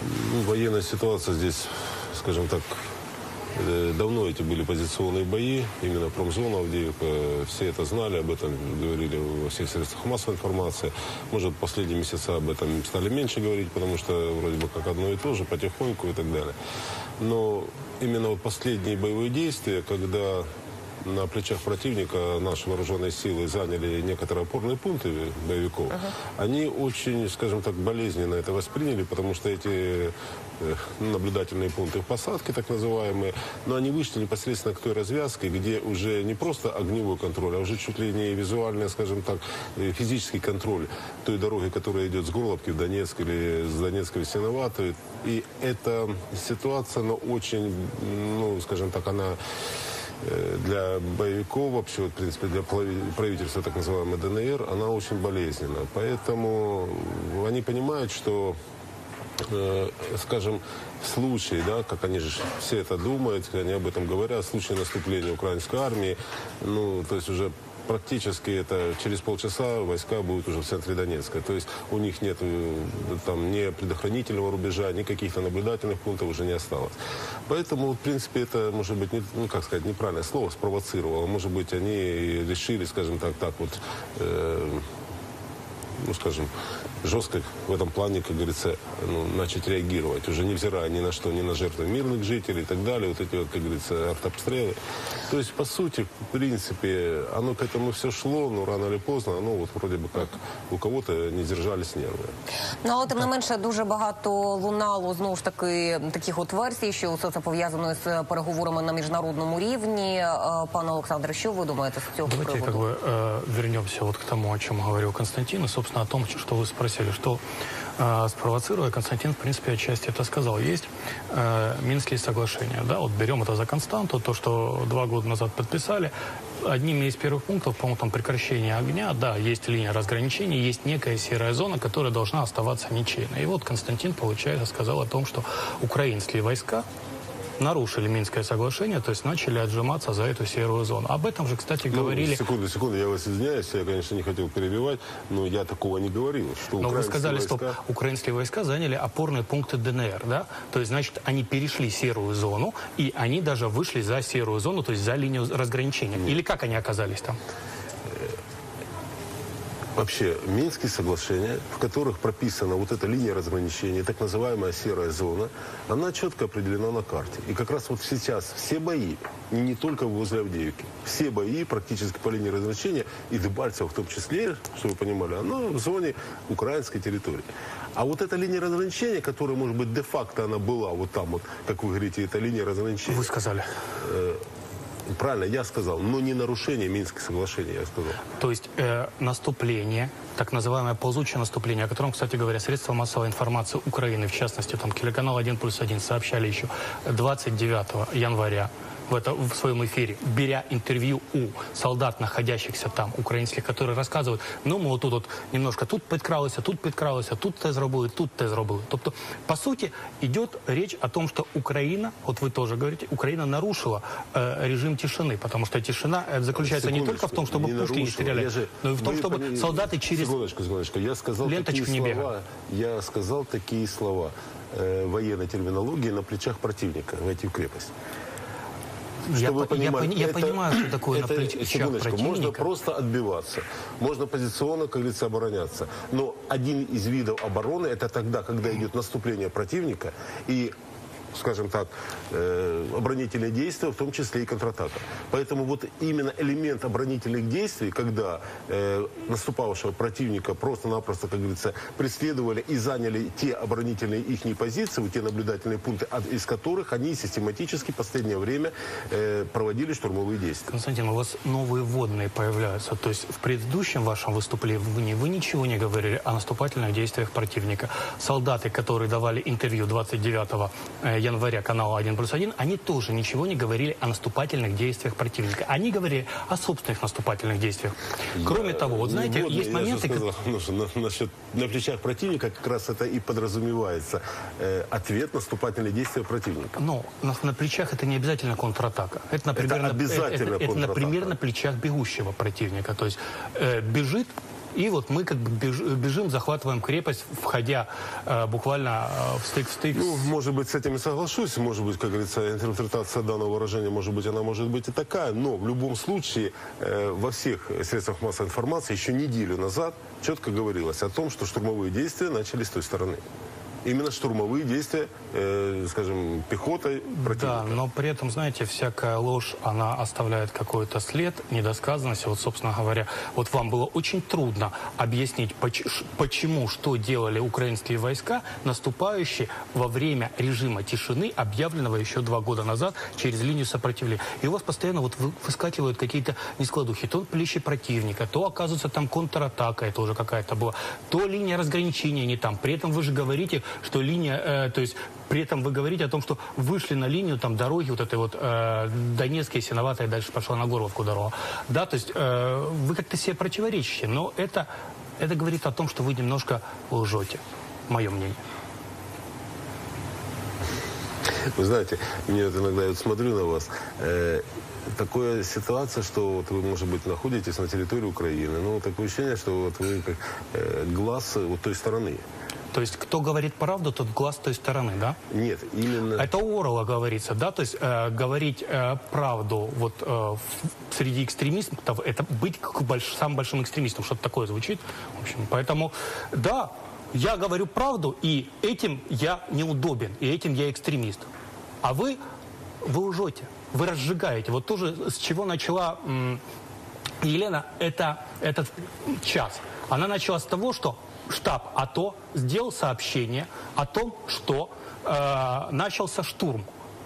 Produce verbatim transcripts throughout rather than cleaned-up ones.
Ну, военная ситуация здесь, скажем так, давно эти были позиционные бои, именно промзона Авдеевка, все это знали, об этом говорили во всех средствах массовой информации. Может, в последние месяца об этом стали меньше говорить, потому что вроде бы как одно и то же, потихоньку и так далее. Но именно вот последние боевые действия, когда на плечах противника наши вооруженные силы заняли некоторые опорные пункты боевиков, uh-huh. они очень, скажем так, болезненно это восприняли, потому что эти наблюдательные пункты в посадке, так называемые, но они вышли непосредственно к той развязке, где уже не просто огневой контроль, а уже чуть ли не визуальный, скажем так, физический контроль той дороги, которая идет с Горловки в Донецк или с Донецка в Синоватую. И эта ситуация, она очень, ну, скажем так, она для боевиков, вообще, в принципе, для правительства, так называемой ДНР, она очень болезненна. Поэтому они понимают, что, э, скажем, в случае, да, как они же все это думают, они об этом говорят, в случае наступления украинской армии, ну, то есть уже практически это через полчаса войска будут уже в центре Донецка. То есть у них нет там ни предохранительного рубежа, ни каких-то наблюдательных пунктов уже не осталось. Поэтому, в принципе, это, может быть, не, ну, как сказать, неправильное слово, спровоцировало. Может быть, они решили, скажем так, так вот, э, ну, скажем, жестко в этом плане, как говорится, ну, начать реагировать, уже невзирая ни на что, ни на жертвы мирных жителей и так далее, вот эти вот, как говорится, артобстрелы. То есть, по сути, в принципе, оно к этому все шло, но рано или поздно, оно вот вроде бы как у кого-то не держались нерви. Ну, але тим не менше, дуже багато лунало, знову ж таки, таких от версій, що все це пов'язано з переговорами на міжнародному рівні. Пане Олександре, що ви думаєте з цього приводу? Давайте как бы э, вернемся вот к тому, о чем говорил Константин, и, собственно, о том, что вы спросили, что э, спровоцируя, Константин, в принципе, отчасти это сказал. Есть э, Минские соглашения, да, вот берем это за константу, то, что два года назад подписали. Одним из первых пунктов, по-моему, там прекращение огня, да, есть линия разграничения, есть некая серая зона, которая должна оставаться ничейной. И вот Константин, получается, сказал о том, что украинские войска нарушили Минское соглашение, то есть начали отжиматься за эту серую зону. Об этом же, кстати, ну, говорили... Секунду, секунду, я вас извиняюсь, я, конечно, не хотел перебивать, но я такого не говорил. Что но вы сказали, войска... что украинские войска заняли опорные пункты ДНР, да? То есть, значит, они перешли серую зону, и они даже вышли за серую зону, то есть за линию разграничения. Нет. Или как они оказались там? Вообще, Минские соглашения, в которых прописана вот эта линия разграничения, так называемая серая зона, она четко определена на карте. И как раз вот сейчас все бои, и не только возле Авдеевки, все бои практически по линии разграничения, и Дебальцево в том числе, чтобы вы понимали, оно в зоне украинской территории. А вот эта линия разграничения, которая, может быть, де-факто она была вот там вот, как вы говорите, это линия разграничения. Вы сказали. Э Правильно, я сказал, но не нарушение Минских соглашений, я сказал. То есть э, наступление, так называемое ползучее наступление, о котором, кстати говоря, средства массовой информации Украины, в частности, там телеканал один плюс один сообщали еще двадцать девятого января, в, это, в своем эфире, беря интервью у солдат, находящихся там, украинских, которые рассказывают, ну, мы вот тут вот немножко тут підкралися, тут підкралися, тут те зробили, тут те зробили. Тобто, по сути, идет речь о том, что Украина, вот вы тоже говорите, Украина нарушила э, режим тишины, потому что тишина заключается не только в том, чтобы не пушки не стреляли, же, но и в том, чтобы пони... солдаты через секундочку, секундочку. Я сказал ленточку такие не слова, бегали. я сказал такие слова э, военной терминологии на плечах противника, войти в крепость. Я, Чтобы по, понимать, я, я это, понимаю, что такое это, на плечах противника. Можно просто отбиваться, можно позиционно, как говорится, обороняться. Но один из видов обороны – это тогда, когда идет наступление противника и, скажем так, э, оборонительные действия, в том числе и контратака. Поэтому вот именно элемент оборонительных действий, когда э, наступавшего противника просто-напросто, как говорится, преследовали и заняли те оборонительные их позиции, те наблюдательные пункты, из которых они систематически в последнее время э, проводили штурмовые действия. Константин, у вас новые вводные появляются. То есть в предыдущем вашем выступлении вы ничего не говорили о наступательных действиях противника. Солдаты, которые давали интервью двадцать девятого января канала один плюс один, они тоже ничего не говорили о наступательных действиях противника. Они говорили о собственных наступательных действиях. Кроме я, того, вот знаете, вот, есть я моменты... Сказал, как... ну, на, насчет, на плечах противника как раз это и подразумевается. Э, ответ наступательные действия противника. Но на, на плечах это не обязательно контратака. Это, например, это, обязательно на, это, это, например, на плечах бегущего противника. То есть э, бежит И вот мы как бы беж, бежим, захватываем крепость, входя э, буквально э, в стык в стык. Ну, может быть, с этим и соглашусь. Может быть, как говорится, интерпретация данного выражения, может быть, она может быть и такая. Но в любом случае, э, во всех средствах массовой информации еще неделю назад четко говорилось о том, что штурмовые действия начались с той стороны. Именно штурмовые действия, э, скажем, пехотой противника. Да, но при этом, знаете, всякая ложь, она оставляет какой-то след, недосказанность. Вот, собственно говоря, вот вам было очень трудно объяснить, почему, что делали украинские войска, наступающие во время режима тишины, объявленного еще два года назад через линию сопротивления. И у вас постоянно вот выскакивают какие-то нескладухи. То плечи противника, то, оказывается, там контратака, это уже какая-то была, то линия разграничения не там. При этом вы же говорите, что линия, э, то есть при этом вы говорите о том, что вышли на линию там дороги вот этой вот э, Донецкой, Синоватой, дальше пошла на Горловку дорога. Да, то есть э, вы как-то себе противоречите, но это, это говорит о том, что вы немножко лжете, мое мнение. Вы знаете, мне вот иногда я вот смотрю на вас, э, такая ситуация, что вот вы, может быть, находитесь на территории Украины, но такое ощущение, что вот вы как э, глаз вот той стороны. То есть, кто говорит правду, тот глаз той стороны, да? Нет, именно... Это у Орла говорится, да? То есть, э, говорить э, правду вот э, среди экстремистов, это быть больш, самым большим экстремистом, что-то такое звучит. В общем, поэтому, да, я говорю правду, и этим я неудобен, и этим я экстремист. А вы, вы лжете, вы разжигаете. Вот тоже, с чего начала м, Елена, это, этот час. Она начала с того, что штаб АТО сделал сообщение о том, что э, начался штурм.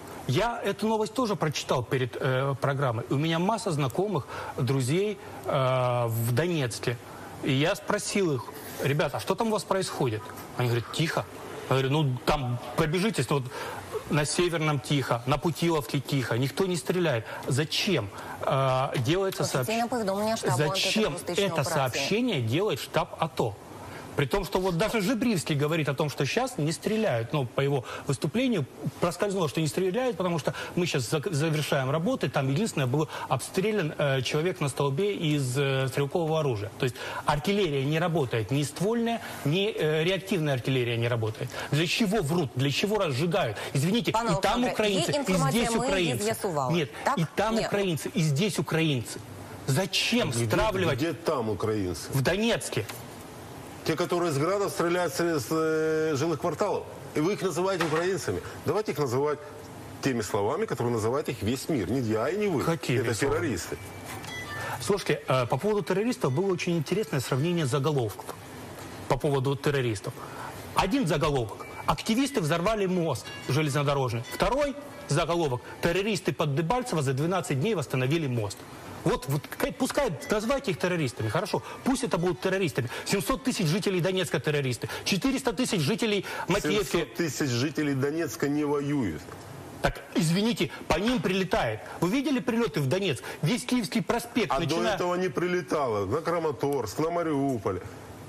Я эту новость тоже прочитал перед э, программой. У меня масса знакомых, друзей э, в Донецке. И я спросил их: ребята, а что там у вас происходит? Они говорят: тихо. Я говорю: ну там пробежитесь, ну, вот, на Северном тихо, на Путиловке тихо, никто не стреляет. Зачем э, делается сообщение? Зачем это сообщение делает штаб АТО? При том, что вот даже Жебривский говорит о том, что сейчас не стреляют. Ну, по его выступлению проскользнуло, что не стреляют, потому что мы сейчас завершаем работы. Там единственное, был обстрелян э, человек на столбе из э, стрелкового оружия. То есть артиллерия не работает, ни ствольная, ни э, реактивная артиллерия не работает. Для чего врут? Для чего разжигают? Извините, Пане и там украинцы, и здесь украинцы. Нет, так? и там Нет. украинцы, и здесь украинцы. Зачем где, стравливать? Где там украинцы? В Донецке. Те, которые из градов стреляют с э, жилых кварталов. И вы их называете украинцами. Давайте их называть теми словами, которые называет их весь мир. Не я и не вы. Какими Это словами? террористы. Слушайте, э, по поводу террористов было очень интересное сравнение заголовков. По поводу террористов. Один заголовок: активисты взорвали мост железнодорожный. Второй заголовок: террористы под Дебальцево за двенадцать дней восстановили мост. Вот, вот пускай называйте их террористами, хорошо, пусть это будут террористами. семьсот тысяч жителей Донецка террористы, четыреста тысяч жителей Макеевки. семьсот тысяч жителей Донецка не воюют. Так, извините, по ним прилетает. Вы видели прилеты в Донецк? Весь Киевский проспект. А начиная... до этого не прилетало на Краматорск, на Мариуполь.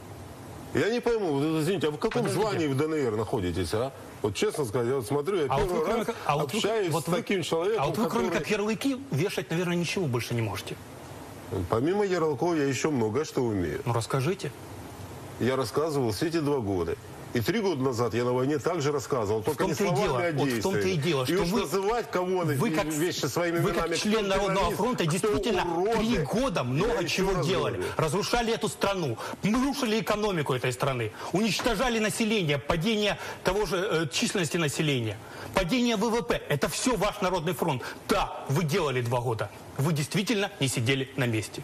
Я не пойму, вот, извините, а в каком Подождите. звании в ДНР находитесь, а? Вот честно сказать, я вот смотрю, я А первый вот вы, раз кроме, а вот общаюсь вы, вот с вы, таким человеком, А вот вы, который... кроме как ярлыки, вешать, наверное, ничего больше не можете. Помимо ярлыков, я еще многое что умею. Ну, расскажите. Я рассказывал все эти два года. И три года назад я на войне также рассказывал, только не словами, дело, а вот в том-то и действиями. дело, что и уж вы, называть кого-то вы как, вещи своими вы именами. как член Народного фронта действительно уроды, три года много я чего делали. говорю. Разрушали эту страну, рушили экономику этой страны, уничтожали население, падение того же э, численности населения, падение ВВП. Это все ваш Народный фронт. Да, вы делали два года. Вы действительно не сидели на месте.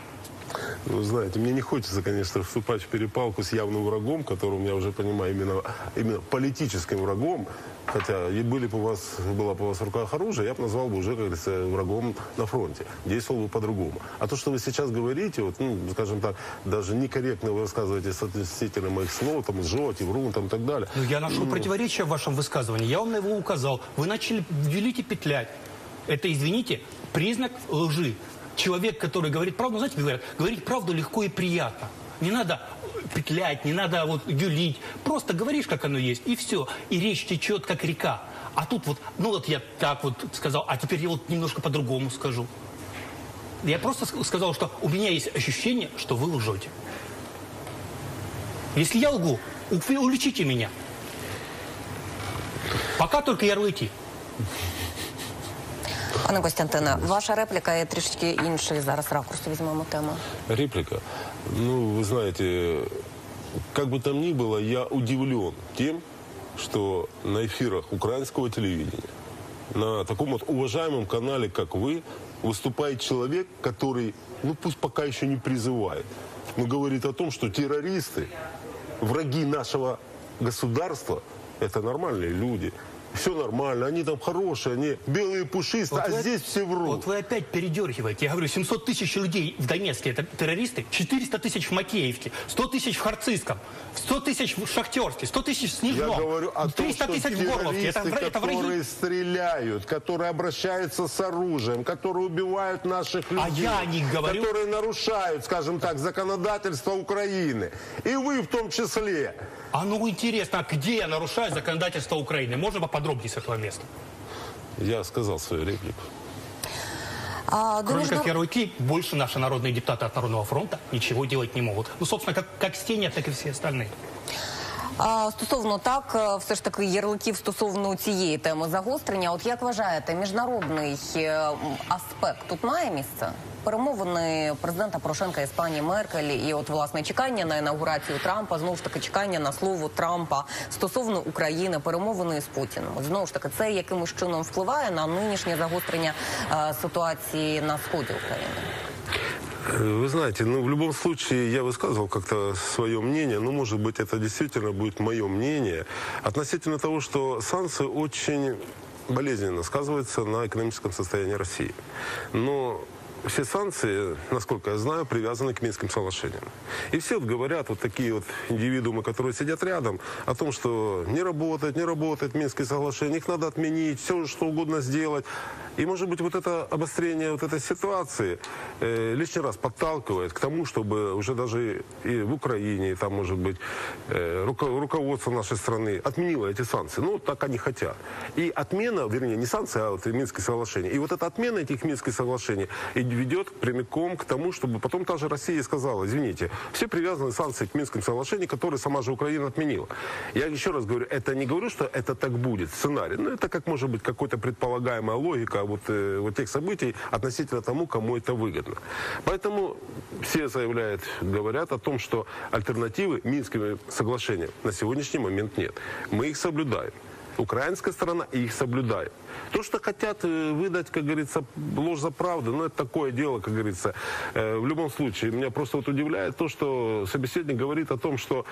Вы знаете, мне не хочется, конечно, вступать в перепалку с явным врагом, которым я уже понимаю именно, именно политическим врагом. Хотя и были бы у вас, была бы у вас в руках оружие, я бы назвал бы уже, как говорится, врагом на фронте. Действовал бы по-другому. А то, что вы сейчас говорите, вот, ну, скажем так, даже некорректно вы рассказываете относительно моих слов, там, лжете, врун, там, и так далее. Ну, я нашел ну, противоречие в вашем высказывании. Я вам на его указал. Вы начали велить и петлять. Это, извините, признак лжи. Человек, который говорит правду, знаете, говорят, говорить правду легко и приятно. Не надо петлять, не надо вот юлить. Просто говоришь, как оно есть, и все. И речь течет, как река. А тут вот, ну вот я так вот сказал, а теперь я вот немножко по-другому скажу. Я просто сказал, что у меня есть ощущение, что вы лжете. Если я лгу, вы уличите меня. Пока только ярлики. Пане Костянтине, ваша репліка є трішки інший. Зараз ракурс візьмемо тему. Реплика? Ну, вы знаете, как бы там ни было, я удивлен тем, что на эфирах украинского телевидения, на таком вот уважаемом канале, как вы, выступает человек, который, ну пусть пока еще не призывает, но говорит о том, что террористы, враги нашего государства, это нормальные люди. Все нормально, они там хорошие, они белые пушистые, вот а вы, здесь все врут. Вот вы опять передергиваете. Я говорю, семьсот тысяч людей в Донецке это террористы, четыреста тысяч в Макеевке, сто тысяч в Харцизском, сто тысяч в Шахтерске, сто тысяч в Снежном, Я говорю о том, что тысяч в Горловке. Это, это которые враги. стреляют, которые обращаются с оружием, которые убивают наших людей, а я о них говорю. которые нарушают, скажем так, законодательство Украины. И вы в том числе. А ну интересно, а где я нарушаю законодательство Украины? Можно поподробнее с этого места? Я сказал свою реплику. А, Кроме между... как ярлыки, больше наши народные депутаты от Народного фронта ничего делать не могут. Ну, собственно, как, как Стеня, так и все остальные. А, стосовно так, все ж таки ярликів стосовно цієї теми загострення. От як вважаєте, міжнародний аспект тут має місце? Перемовини президента Порошенка із пані Меркель і от, власне, чекання на інаугурацію Трампа, знову ж таки, чекання на слово Трампа стосовно України, перемовини з Путіним. Знову ж таки, це якимось чином впливає на нинішнє загострення е, ситуації на сході України? Вы знаете, ну, в любом случае, я высказывал как-то свое мнение, но, может быть, это действительно будет мое мнение, относительно того, что санкции очень болезненно сказываются на экономическом состоянии России. Но все санкции, насколько я знаю, привязаны к Минским соглашениям. И все вот говорят, вот такие вот индивидуумы, которые сидят рядом, о том, что не работает, не работает Минские соглашения, их надо отменить, все что угодно сделать. И, может быть, вот это обострение вот этой ситуации э, лишний раз подталкивает к тому, чтобы уже даже и в Украине, и там, может быть, э, руко руководство нашей страны отменило эти санкции. Ну, так они хотят. И отмена, вернее, не санкции, а вот Минские соглашения. И вот эта отмена этих Минских соглашений ведет прямиком к тому, чтобы потом та же Россия сказала, извините, все привязаны санкции к Минским соглашениям, которые сама же Украина отменила. Я еще раз говорю, это не говорю, что это так будет, сценарий. Но это как может быть какой-то предполагаемая логика вот, э, вот тех событий относительно тому, кому это выгодно. Поэтому все заявляют, говорят о том, что альтернативы Минским соглашениям на сегодняшний момент нет. Мы их соблюдаем. Украинская сторона их соблюдает. То, что хотят выдать, как говорится, ложь за правду, ну, это такое дело, как говорится. В любом случае, меня просто вот удивляет то, что собеседник говорит о том, что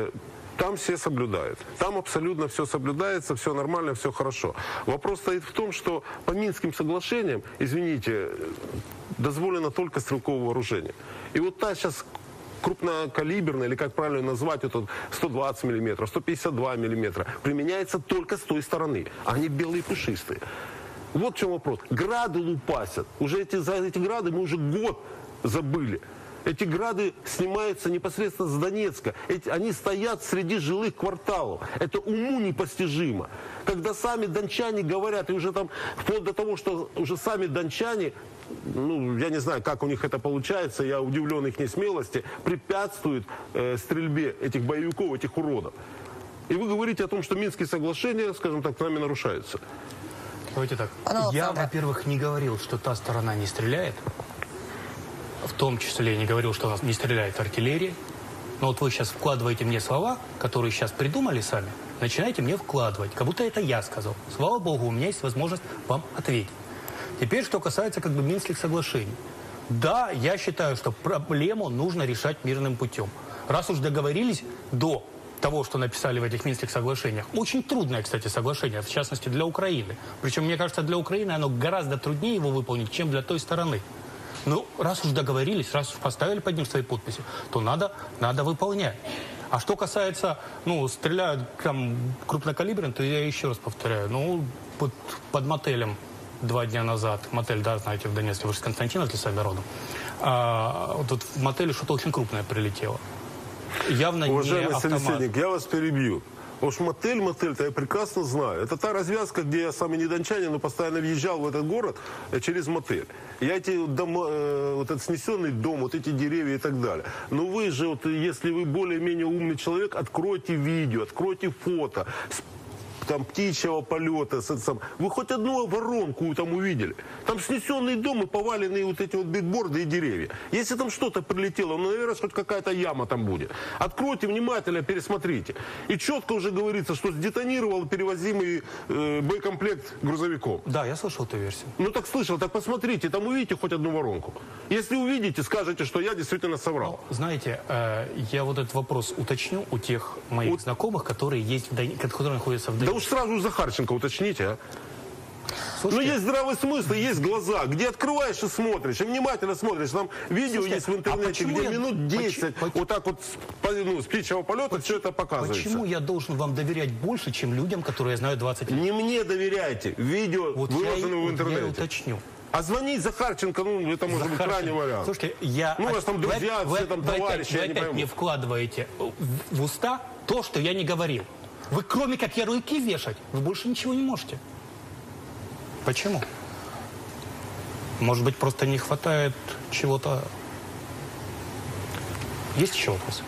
там все соблюдают. Там абсолютно все соблюдается, все нормально, все хорошо. Вопрос стоит в том, что по Минским соглашениям, извините, дозволено только стрелковое вооружение. И вот та сейчас крупнокалиберная, или как правильно назвать, это сто двадцать миллиметров, сто пятьдесят два миллиметра, применяется только с той стороны. А они белые пушистые. Вот в чем вопрос. Грады лупасят. Уже эти, за эти грады мы уже год забыли. Эти грады снимаются непосредственно с Донецка. Эти, они стоят среди жилых кварталов. Это уму непостижимо. Когда сами дончане говорят, и уже там вплоть до того, что уже сами дончане, ну, я не знаю, как у них это получается, я удивлен их несмелости, препятствуют э, стрельбе этих боевиков, этих уродов. И вы говорите о том, что Минские соглашения, скажем так, нами нарушаются. Давайте так. Я, во-первых, не говорил, что та сторона не стреляет. В том числе не говорил, что у нас не стреляет артиллерия. Но вот вы сейчас вкладываете мне слова, которые сейчас придумали сами, начинаете мне вкладывать, как будто это я сказал. Слава богу, у меня есть возможность вам ответить. Теперь, что касается как бы Минских соглашений. Да, я считаю, что проблему нужно решать мирным путем. Раз уж договорились до того, что написали в этих Минских соглашениях. Очень трудное, кстати, соглашение, в частности, для Украины. Причем, мне кажется, для Украины оно гораздо труднее его выполнить, чем для той стороны. Ну, раз уж договорились, раз уж поставили под ним свои подписи, то надо, надо выполнять. А что касается, ну, стреляют там крупнокалиберно, то я еще раз повторяю, ну, под, под мотелем два дня назад, мотель, да, знаете, в Донецке, вы же с Константиновки сами родом, а, вот тут в мотеле что-то очень крупное прилетело. Явно Уважаемый не автомат. собеседник, я вас перебью. Потому что мотель, мотель-то я прекрасно знаю. Это та развязка, где я сам не дончанин, но постоянно въезжал в этот город э, через мотель. Я эти дома, э, вот этот снесенный дом, вот эти деревья и так далее. Но вы же, вот, если вы более-менее умный человек, откройте видео, откройте фото, с- там птичьего полета, с- сам. Вы хоть одну воронку там увидели? Там снесенный дом и поваленные вот эти вот битборды и деревья. Если там что-то прилетело, ну, наверное, хоть какая-то яма там будет. Откройте внимательно, пересмотрите. И четко уже говорится, что сдетонировал перевозимый э, боекомплект грузовиком. Да, я слышал эту версию. Ну так слышал, так посмотрите, там увидите хоть одну воронку. Если увидите, скажете, что я действительно соврал. Знаете, э, я вот этот вопрос уточню у тех моих Вот. знакомых, которые есть в Дон- которые находятся в Да Донецке. уж сразу у Захарченко уточните, а. Ну, Слушайте, есть здравый смысл, и есть глаза, где открываешь и смотришь, и внимательно смотришь. Там видео Слушайте, есть в интернете, а почему где я- минут десять поч- вот так вот с, по- ну, с птичьего полета все это показывается. почему я должен вам доверять больше, чем людям, которые я знаю двадцать лет? Не мне доверяйте, видео Вот я, и- выложено в вот я и интернете. уточню. А звонить Захарченко, ну, это может быть Захарченко. крайний вариант. Слушайте, я... Ну, у вас там вы- друзья, вы- все там вы опять- товарищи, вы я не опять пойму. мне вкладываете в, в уста то, что я не говорил. Вы кроме как ярлыки вешать, вы больше ничего не можете. Почему? Может быть, просто не хватает чего-то... Есть еще вопросы?